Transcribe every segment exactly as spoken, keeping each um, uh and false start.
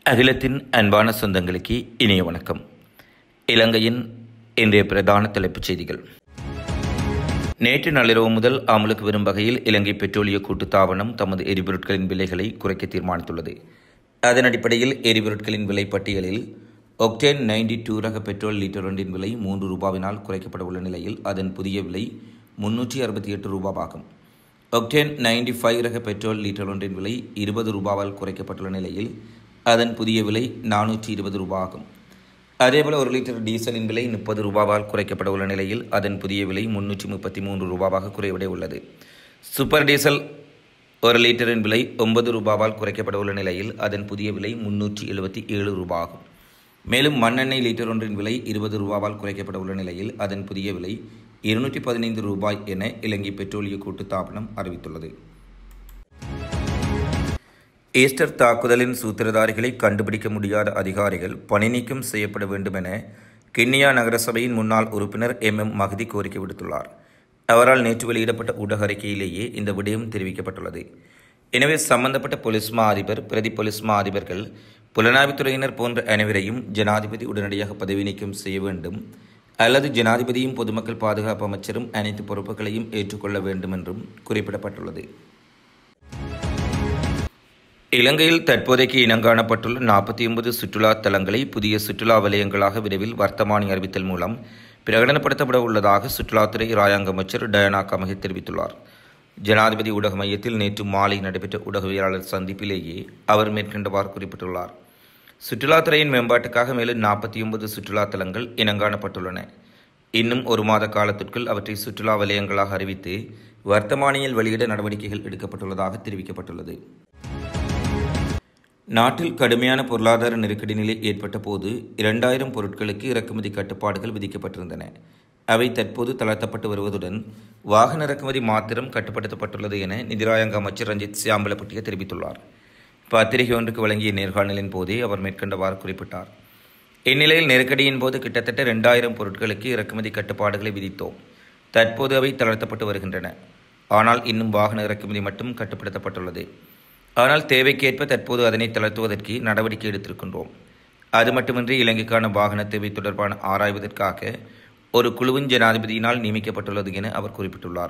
அகிலத்தின் அன்பான சொந்தங்களுக்கு இனிய வணக்கம். இலங்கையின் இன்றைய பிரதான தலைப்புச் செய்திகள். நேற்று நள்ளிரவு முதல் அமலுக்கு வரும் வகையில் இலங்கை பெட்ரோலிய கூட்டுத்தாபனம் தமது எரிபொருட்களின் விலைகளை குறைக்க தீர்மானித்துள்ளது. அதன் அடிப்படையில் எரிபொருட்களின் விலை பட்டியலில் ஒக்டேன் நைன்டி டூ ரக பெட்ரோல் லிட்டர் ஒன்றின் விலை மூன்று ரூபாவினால் குறைக்கப்பட உள்ள நிலையில் அதன் புதிய விலை முன்னூற்றி அறுபத்தி எட்டு ரூபாவாகும். ஒக்டேன் நைன்டி ஃபைவ் ரக பெட்ரோல் லிட்டர் ஒன்றின் விலை இருபது ரூபாவால் குறைக்கப்பட்டுள்ள நிலையில் அதன் புதிய விலை நானூற்றி இருபது ரூபாயாகும். அதேபோல் ஒரு லிட்டர் டீசலின் விலை முப்பது ரூபாவால் குறைக்கப்பட உள்ள நிலையில் அதன் புதிய விலை முன்னூற்றி முப்பத்தி மூன்று ரூபாவாக குறைவடைய உள்ளது. சூப்பர் டீசல் ஒரு லிட்டரின் விலை ஒன்பது ரூபாவால் குறைக்கப்பட உள்ள நிலையில் அதன் புதிய விலை முன்னூற்றி எழுபத்தி ஏழு ரூபாயாகும். மேலும் மண்ணெண்ணெய் லிட்டர் ஒன்றின் விலை இருபது ரூபாவால் குறைக்கப்பட உள்ள நிலையில் அதன் புதிய விலை இருநூற்றி பதினைந்து ரூபாய் என இலங்கை பெட்ரோலிய கூட்டுத்தாபனம் அறிவித்துள்ளது. ஈஸ்டர் தாக்குதலின் சூத்திரதாரிகளை கண்டுபிடிக்க முடியாத அதிகாரிகள் பணி நீக்கம் செய்யப்பட வேண்டும் என கிண்ணியா நகரசபையின் முன்னாள் உறுப்பினர் எம் எம் மஹதி கோரிக்கை விடுத்துள்ளார். அவரால் நேற்று வெளியிடப்பட்ட ஊடக அறிக்கையிலேயே இந்த விடயம் தெரிவிக்கப்பட்டுள்ளது. எனவே சம்பந்தப்பட்ட பொலிஸ் மா அதிபர், பிரதி பொலிஸ் மா அதிபர்கள், புலனாய்வுத்துறையினர் போன்ற அனைவரையும் ஜனாதிபதி உடனடியாக பதவி நீக்கம் செய்ய வேண்டும் அல்லது ஜனாதிபதியும் பொதுமக்கள் பாதுகாப்பு அமைச்சரும் அனைத்து பொறுப்புகளையும் ஏற்றுக்கொள்ள வேண்டும் என்றும் குறிப்பிடப்பட்டுள்ளது. இலங்கையில் தற்போதைக்கு இனங்காணப்பட்டுள்ள நாற்பத்தி ஒன்பது சுற்றுலா தலங்களை புதிய சுற்றுலா வலயங்களாக விரைவில் வர்த்தமானி அறிவித்தல் மூலம் பிரகடனப்படுத்தப்பட உள்ளதாக சுற்றுலாத்துறை இராயாங்க அமைச்சர் டயானா கமகே தெரிவித்துள்ளார். ஜனாதிபதி ஊடக மையத்தில் நேற்று மாலை நடைபெற்ற ஊடகவியலாளர் சந்திப்பிலேயே அவர் மேற்கண்டவாறு குறிப்பிட்டுள்ளார். சுற்றுலாத்துறையின் மேம்பாட்டுக்காக மேலும் நாற்பத்தி ஒன்பது சுற்றுலா தலங்கள் இனங்காணப்பட்டுள்ளன. இன்னும் ஒரு மாத காலத்திற்குள் அவற்றை சுற்றுலா வலயங்களாக அறிவித்து வர்த்தமானியில் வெளியிட நடவடிக்கைகள் எடுக்கப்பட்டுள்ளதாக தெரிவிக்கப்பட்டுள்ளது. நாட்டில் கடுமையான பொருளாதார நெருக்கடி நிலை ஏற்பட்ட போது இரண்டாயிரம் பொருட்களுக்கு இறக்குமதி கட்டுப்பாடுகள் விதிக்கப்பட்டிருந்தன. அவை தற்போது தளர்த்தப்பட்டு வருவதுடன் வாகன இறக்குமதி மாத்திரம் கட்டுப்படுத்தப்பட்டுள்ளது என நிதிராயங்க அமைச்சர் ரஞ்சித் சியாம்பலப்பட்டிய தெரிவித்துள்ளார். பத்திரிகை ஒன்றுக்கு வழங்கிய நேர்காணலின் போதே அவர் மேற்கண்டவாறு குறிப்பிட்டார். இந்நிலையில் நெருக்கடியின் போது கிட்டத்தட்ட இரண்டாயிரம் பொருட்களுக்கு இறக்குமதி கட்டுப்பாடுகளை விதித்தோம். தற்போது அவை தளர்த்தப்பட்டு வருகின்றன. ஆனால் இன்னும் வாகன இறக்குமதி மட்டும் கட்டுப்படுத்தப்பட்டுள்ளது. ஆனால் தேவைக்கேற்ப தற்போது அதனை தளர்த்துவதற்கு நடவடிக்கை எடுத்திருக்கின்றோம். அது மட்டுமின்றி இலங்கைக்கான வாகன தேவை தொடர்பான ஆராய்வதற்காக ஒரு குழுவின் ஜனாதிபதியினால் நியமிக்கப்பட்டுள்ளது என அவர் குறிப்பிட்டுள்ளார்.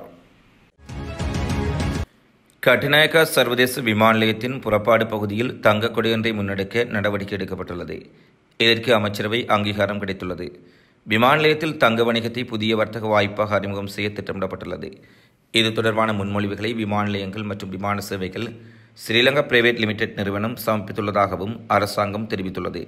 கட்டுநாயக்கா சர்வதேச விமான நிலையத்தின் புறப்பாடு பகுதியில் தங்க கொடியொன்றை முன்னெடுக்க நடவடிக்கை எடுக்கப்பட்டுள்ளது. இதற்கு அமைச்சரவை அங்கீகாரம் கிடைத்துள்ளது. விமான நிலையத்தில் தங்க வணிகத்தை புதிய வர்த்தக வாய்ப்பாக அறிமுகம் செய்ய திட்டமிடப்பட்டுள்ளது. இது தொடர்பான முன்மொழிவுகளை விமான நிலையங்கள் மற்றும் விமான சேவைகள் ஸ்ரீலங்கா பிரைவேட் லிமிடெட் நிறுவனம் சமர்ப்பித்துள்ளதாகவும் அரசாங்கம் தெரிவித்துள்ளது.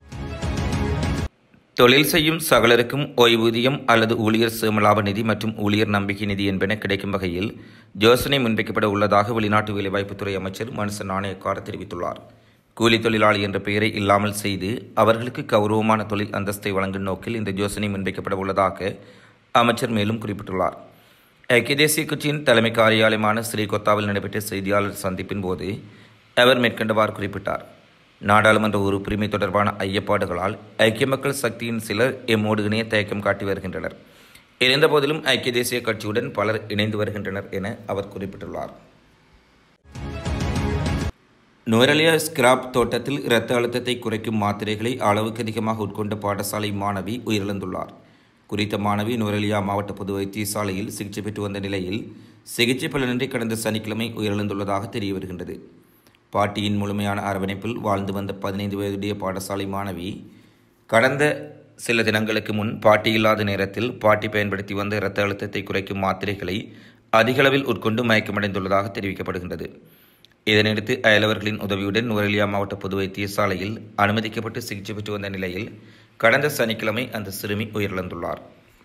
தொழில் செய்யும் சகலருக்கும் ஓய்வூதியம் அல்லது ஊழியர் சேமலாப நிதி மற்றும் ஊழியர் நம்பிக்கை நிதி என்பன கிடைக்கும் வகையில் யோசனை முன்வைக்கப்பட உள்ளதாக வெளிநாட்டு வேலைவாய்ப்புத்துறை அமைச்சர் மனுச நாணயக்கார தெரிவித்துள்ளார். கூலி தொழிலாளி என்ற பெயரை இல்லாமல் செய்து அவர்களுக்கு கௌரவமான தொழில் அந்தஸ்தை வழங்கும் நோக்கில் இந்த யோசனை முன்வைக்கப்பட உள்ளதாக அமைச்சர் மேலும் குறிப்பிட்டுள்ளார். ஐக்கிய தேசிய கட்சியின் தலைமை காரியாலயமான ஸ்ரீகொத்தாவில் நடைபெற்ற செய்தியாளர் சந்திப்பின் போது அவர் மேற்கண்டவாறு குறிப்பிட்டார். நாடாளுமன்ற உறுப்புரிமை தொடர்பான ஐயப்பாடுகளால் ஐக்கிய மக்கள் சக்தியின் சிலர் எம்மோடு இணைய தயக்கம் காட்டி வருகின்றனர். இருந்தபோதிலும் ஐக்கிய தேசிய கட்சியுடன் பலர் இணைந்து வருகின்றனர் என அவர் குறிப்பிட்டுள்ளார். நுவரெலியா ஸ்கிராப் தோட்டத்தில் இரத்த அழுத்தத்தை குறைக்கும் மாத்திரைகளை அளவுக்கு அதிகமாக உட்கொண்ட பாடசாலை மாணவி உயிரிழந்துள்ளார். குறித்த மாணவி நுவரெலியா மாவட்ட பொது வைத்தியசாலையில் சிகிச்சை பெற்று வந்த நிலையில் சிகிச்சை பலனின்றி கடந்த சனிக்கிழமை உயிரிழந்துள்ளதாக தெரிய வருகின்றது. பாட்டியின் முழுமையான அரவணைப்பில் வாழ்ந்து வந்த பதினைந்து வயதுடைய பாடசாலை மாணவி கடந்த சில தினங்களுக்கு முன் பாட்டி இல்லாத நேரத்தில் பாட்டி பயன்படுத்தி வந்த இரத்த அழுத்தத்தை குறைக்கும் மாத்திரைகளை அதிகளவில் உட்கொண்டு மயக்கமடைந்துள்ளதாக தெரிவிக்கப்படுகின்றது. இதனையடுத்து அயலவர்களின் உதவியுடன் நுவரெலியா மாவட்ட பொது வைத்தியசாலையில் அனுமதிக்கப்பட்டு சிகிச்சை பெற்று வந்த நிலையில் கடந்த சனிக்கிழமை அந்த சிறுமி உயிரிழந்துள்ளார்.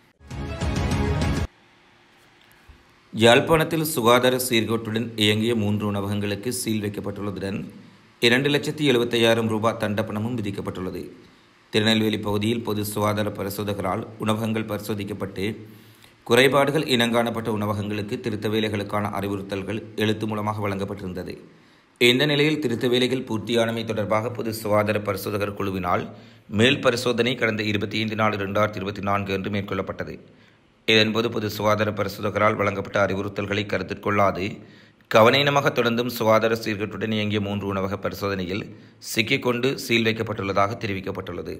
யாழ்ப்பாணத்தில் சுகாதார சீர்கேட்டுடன் இயங்கிய மூன்று உணவகங்களுக்கு சீல் வைக்கப்பட்டுள்ளதுடன் இரண்டு லட்சத்தி எழுபத்தி ஐயாயிரம் ரூபாய் தண்டப்பணமும் விதிக்கப்பட்டுள்ளது. திருநெல்வேலி பகுதியில் பொது சுகாதார பரிசோதகரால் உணவகங்கள் பரிசோதிக்கப்பட்டு குறைபாடுகள் இனங்காணப்பட்ட உணவகங்களுக்கு திருத்த வேலைகளுக்கான அறிவுறுத்தல்கள் எழுத்து மூலமாக வழங்கப்பட்டிருந்தது. இந்த நிலையில் திருத்த வேலைகள் பூர்த்தியானமை தொடர்பாக பொது சுகாதார பரிசோதகர் குழுவினால் மேல் பரிசோதனை கடந்த இருபத்தி ஐந்து நாலு இரண்டாயிரத்தி இருபத்தி நான்கு அன்று மேற்கொள்ளப்பட்டது. இதன்போது பொது சுகாதார பரிசோதகரால் வழங்கப்பட்ட அறிவுறுத்தல்களை கருத்தில் கொள்ளாது கவனீனமாக தொடர்ந்தும் சுகாதார சீர்கேட்டுடன் இயங்கிய மூன்று உணவக பரிசோதனையில் சிக்கிக்கொண்டு சீல் வைக்கப்பட்டுள்ளதாக தெரிவிக்கப்பட்டுள்ளது.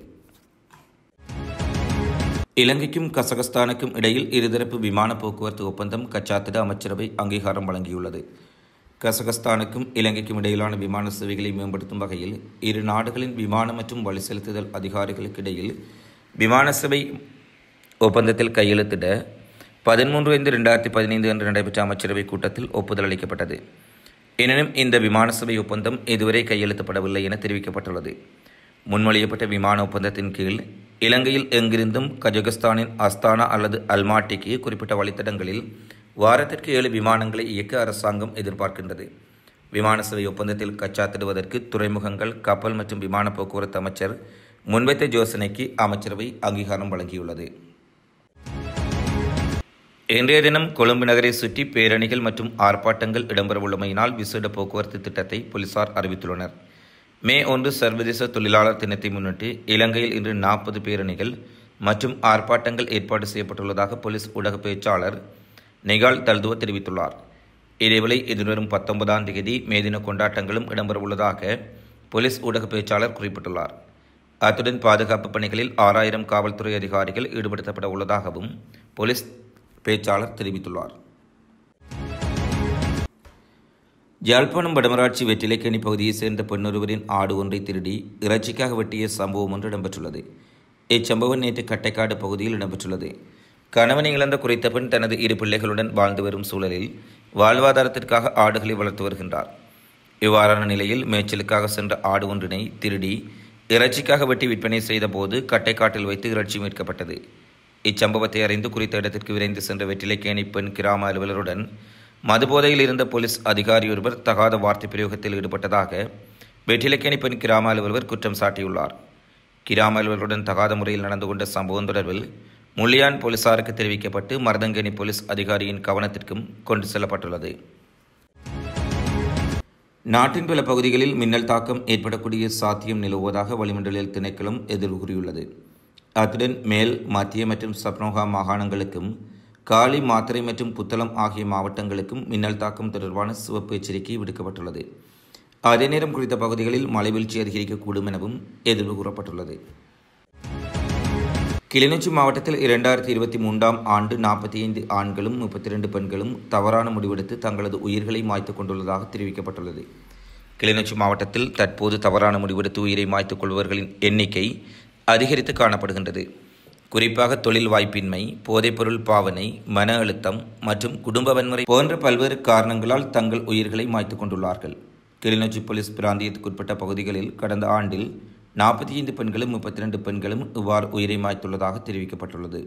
இலங்கைக்கும் கசகஸ்தானுக்கும் இடையில் இருதரப்பு விமான போக்குவரத்து ஒப்பந்தம் கச்சாத்திட அமைச்சரவை அங்கீகாரம் வழங்கியுள்ளது. கசகஸ்தானுக்கும் இலங்கைக்கும் இடையிலான விமான சேவைகளை மேம்படுத்தும் வகையில் இரு நாடுகளின் விமான மற்றும் வழி செலுத்துதல் அதிகாரிகளுக்கு இடையில் விமான சேவை ஒப்பந்தத்தில் கையெழுத்திட பதிமூன்று ஐந்து இரண்டாயிரத்தி பதினைந்து அன்று நடைபெற்ற அமைச்சரவை கூட்டத்தில் ஒப்புதல் அளிக்கப்பட்டது. எனினும் இந்த விமான சேவை ஒப்பந்தம் இதுவரை கையெழுத்தப்படவில்லை என தெரிவிக்கப்பட்டுள்ளது. முன்மொழியப்பட்ட விமான ஒப்பந்தத்தின் கீழ் இலங்கையில் எங்கிருந்தும் கஜகஸ்தானின் அஸ்தானா அல்லது அல்மாட்டிக்கு குறிப்பிட்ட வழித்தடங்களில் வாரத்திற்கு ஏழு விமானங்களை இயக்க அரசாங்கம் எதிர்பார்க்கின்றது. விமான சேவை ஒப்பந்தத்தில் கச்சாத்திடுவதற்கு துறைமுகங்கள், கப்பல் மற்றும் விமான போக்குவரத்து அமைச்சர் முன்வைத்த யோசனைக்கு அமைச்சரவை அங்கீகாரம் வழங்கியுள்ளது. இன்றைய தினம் கொழும்பு நகரை சுற்றி பேரணிகள் மற்றும் ஆர்ப்பாட்டங்கள் இடம்பெறவுள்ளமையினால் விசேட போக்குவரத்து திட்டத்தை போலீசார் அறிவித்துள்ளனர். மே ஒன்று சர்வதேச தொழிலாளர் தினத்தை முன்னிட்டு இலங்கையில் இன்று நாற்பது பேரணிகள் மற்றும் ஆர்ப்பாட்டங்கள் ஏற்பாடு செய்யப்பட்டுள்ளதாக போலீஸ் ஊடக பேச்சாளர் நிகால் தல்துவ தெரிவித்துள்ளார். இதேவேளை எதிர்வரும் பத்தொன்பதாம் தேதி மேதின கொண்டாட்டங்களும் இடம்பெறவுள்ளதாக போலீஸ் ஊடக பேச்சாளர் குறிப்பிட்டுள்ளார். அத்துடன் பாதுகாப்பு பணிகளில் ஆறாயிரம் காவல்துறை அதிகாரிகள் ஈடுபடுத்தப்பட உள்ளதாகவும் போலீஸ் பேச்சாளர் தெரிவித்துள்ளார். யாழ்ப்பாணம் வடமராட்சி வெற்றிலைக்கேணி பகுதியைச் சேர்ந்த பெண்ணொருவரின் ஆடு ஒன்றை திருடி இறைச்சிக்காக வெட்டிய சம்பவம் ஒன்று இடம்பெற்றுள்ளது. இச்சம்பவம் நேற்று கட்டைக்காடு பகுதியில் இடம்பெற்றுள்ளது. கணவனை இழந்த குறித்த பெண் தனது இரு பிள்ளைகளுடன் வாழ்ந்து வரும் சூழலில் வாழ்வாதாரத்திற்காக ஆடுகளை வளர்த்து வருகின்றார். இவ்வாறான நிலையில் மேய்ச்சலுக்காக சென்ற ஆடு ஒன்றினை திருடி இறைச்சிக்காக வெட்டி விற்பனை செய்த போது கட்டைக்காட்டில் வைத்து இறைச்சி மீட்கப்பட்டது. இச்சம்பவத்தை அறிந்து குறித்த இடத்திற்கு விரைந்து சென்ற வெற்றிலைக்கேணி பெண் கிராம அலுவலருடன் மதுபோதையில் இருந்த போலீஸ் அதிகாரி ஒருவர் தகாத வார்த்தை பிரயோகத்தில் ஈடுபட்டதாக வெற்றிலைக்கேணி பெண் கிராம அலுவலர் குற்றம் சாட்டியுள்ளார். கிராம அலுவலருடன் தகாத முறையில் நடந்து கொண்ட சம்பவம் தொடர்பில் முள்ளியான் போலீசாருக்கு தெரிவிக்கப்பட்டு மருதங்கேணி போலீஸ் அதிகாரியின் கவனத்திற்கும் கொண்டு செல்லப்பட்டுள்ளது. நாட்டின் பல பகுதிகளில் மின்னல் தாக்கம் ஏற்படக்கூடிய சாத்தியம் நிலவுவதாக வளிமண்டலியல் திணைக்களம் எதிர்வு கூறியுள்ளது. அத்துடன் மேல், மத்திய மற்றும் சப்ரோகா மாகாணங்களுக்கும் காலி, மாத்தறை மற்றும் புத்தளம் ஆகிய மாவட்டங்களுக்கும் மின்னல் தாக்கம் தொடர்பான சிவப்பு எச்சரிக்கை விடுக்கப்பட்டுள்ளது. அதே நேரம் குறித்த பகுதிகளில் மழை வீழ்ச்சி அதிகரிக்கக்கூடும் எனவும் எதிர்வு கூறப்பட்டுள்ளது. கிளிநொச்சி மாவட்டத்தில் இரண்டாயிரத்தி இருபத்தி மூன்றாம் ஆண்டு நாற்பத்தி ஐந்து ஆண்களும் முப்பத்தி இரண்டு பெண்களும் தவறான முடிவெடுத்து தங்களது உயிர்களை மாய்த்துக் கொண்டுள்ளதாக தெரிவிக்கப்பட்டுள்ளது. கிளிநொச்சி மாவட்டத்தில் தற்போது தவறான முடிவெடுத்து உயிரை மாய்த்துக் கொள்பவர்களின் எண்ணிக்கை அதிகரித்து காணப்படுகின்றது. குறிப்பாக தொழில் வாய்ப்பின்மை, போதைப்பொருள் பாவனை, மன அழுத்தம் மற்றும் குடும்ப வன்முறை போன்ற பல்வேறு காரணங்களால் தங்கள் உயிர்களை மாய்த்துக் கொண்டுள்ளார்கள். கிளிநொச்சி போலீஸ் பிராந்தியத்துக்குட்பட்ட பகுதிகளில் கடந்த ஆண்டில் நாற்பத்தி ஐந்து பெண்களும் முப்பத்தி இரண்டு பெண்களும் இவ்வாறு உயிரை மாய்த்துள்ளதாக தெரிவிக்கப்பட்டுள்ளது.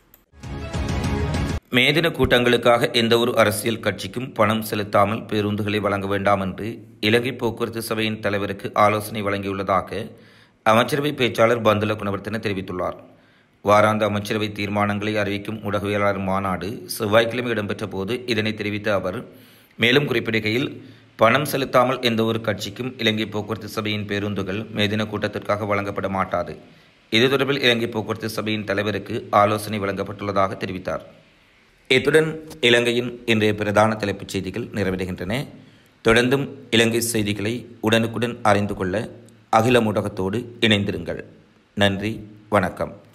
மேதின கூட்டங்களுக்காக எந்தவொரு அரசியல் கட்சிக்கும் பணம் செலுத்தாமல் பேருந்துகளை வழங்க வேண்டாம் என்று இலங்கை போக்குவரத்து சபையின் தலைவருக்கு ஆலோசனை வழங்கியுள்ளதாக அமைச்சரவை பேச்சாளர் பந்துல குணவர்த்தன தெரிவித்துள்ளார். வாராந்த அமைச்சரவை தீர்மானங்களை அறிவிக்கும் ஊடகவியலாளர் மாநாடு செவ்வாய்க்கிழமை இடம்பெற்ற போது இதனை தெரிவித்த அவர் மேலும் குறிப்பிடுகையில், பணம் செலுத்தாமல் எந்த ஒரு கட்சிக்கும் இலங்கை போக்குவரத்து சபையின் பேருந்துகள் மேதின கூட்டத்திற்காக வழங்கப்பட மாட்டாது. இது தொடர்பில் இலங்கை போக்குவரத்து சபையின் தலைவருக்கு ஆலோசனை வழங்கப்பட்டுள்ளதாக தெரிவித்தார். இத்துடன் இலங்கையின் இன்றைய பிரதான தலைப்புச் செய்திகள் நிறைவடைகின்றன. தொடர்ந்தும் இலங்கை செய்திகளை உடனுக்குடன் அறிந்து கொள்ள அகில ஊடகத்தோடு இணைந்திருங்கள். நன்றி, வணக்கம்.